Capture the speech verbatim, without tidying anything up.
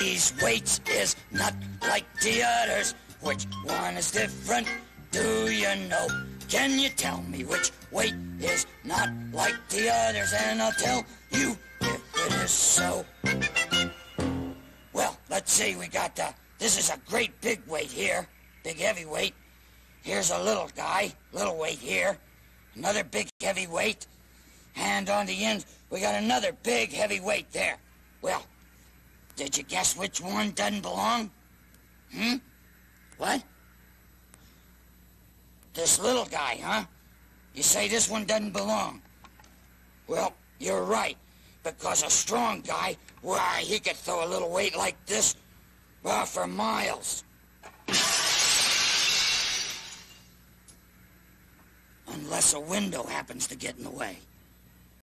these weights is not like the others? Which one is different? Do you know? Can you tell me which weight is not like the others? And I'll tell you if it is so. Well, let's see, we got the, this is a great big weight here, big heavy weight. Here's a little guy, little weight here, another big heavy weight, and on the end, we got another big heavy weight there. Well, did you guess which one doesn't belong? Hmm? What? This little guy, huh? You say this one doesn't belong. Well, you're right, because a strong guy, why, he could throw a little weight like this, well, for miles. Unless a window happens to get in the way.